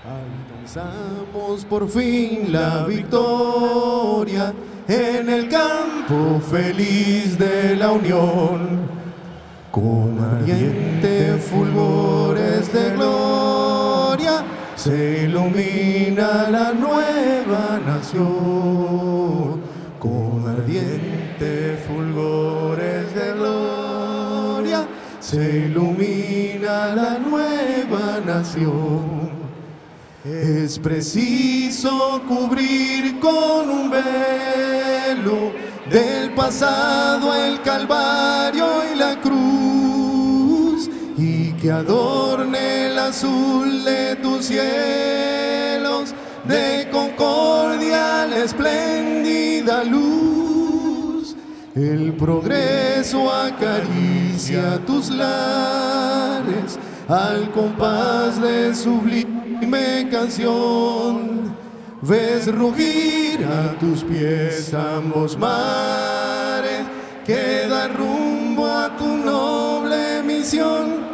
Alcanzamos por fin la victoria en el campo feliz de la unión, con ardientes fulgores de gloria se ilumina la nueva nación. Con ardientes fulgores de gloria se ilumina la nueva nación. Es preciso cubrir con un velo del pasado el Calvario y la cruz, y que adorne el azul de tus cielos, de concordia la espléndida luz. El progreso acaricia tus lares al compás de sublime canción. Ves rugir a tus pies ambos mares que dan rumbo a tu noble misión.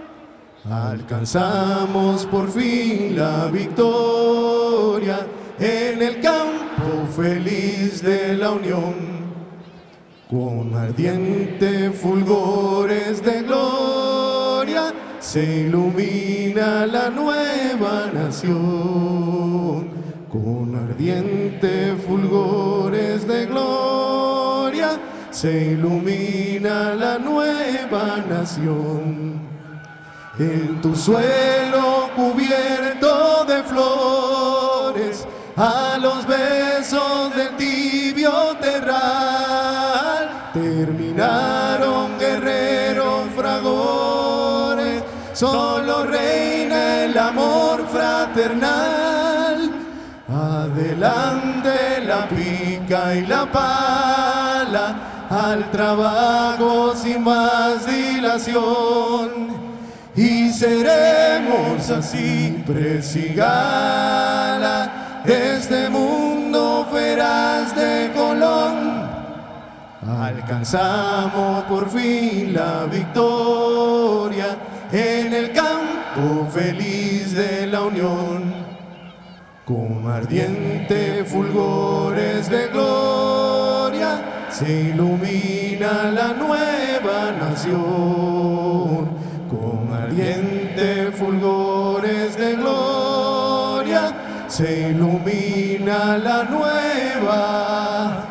Alcanzamos por fin la victoria en el campo feliz de la unión, con ardientes fulgores de gloria se ilumina la nueva nación. Con ardientes fulgores de gloria se ilumina la nueva nación. En tu suelo cubierto de flores, a los besos del tibio terral, terminaron guerreros fragores, solo reina el amor fraternal. Adelante la pica y la pala, al trabajo sin más dilación, y seremos así presigala de este mundo feraz de Colón. Alcanzamos por fin la victoria en el campo feliz de la unión, con ardientes fulgores de gloria se ilumina la nueva nación. Con ardientes fulgores de gloria se ilumina la nueva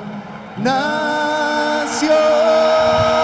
nación.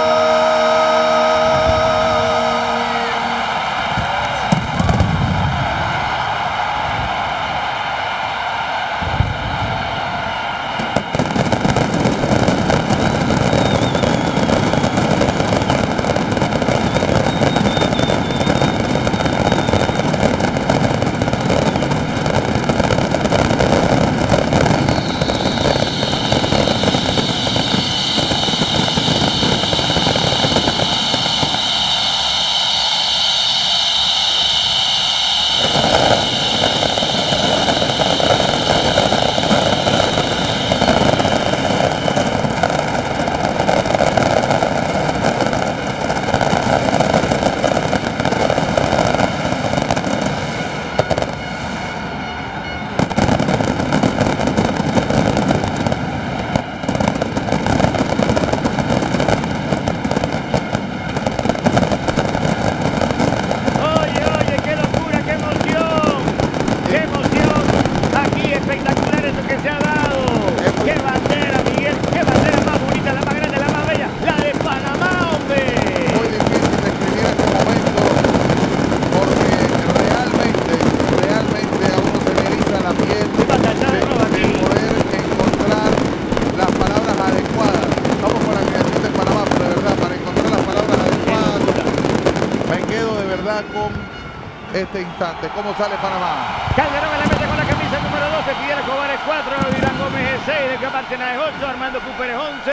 Con este instante, ¿cómo sale Panamá? Calderón en la meta con la camisa número 12, Fidel Escobar es 4, Irán Gómez es 6, de Camartena es 8, Armando Cooper es 11.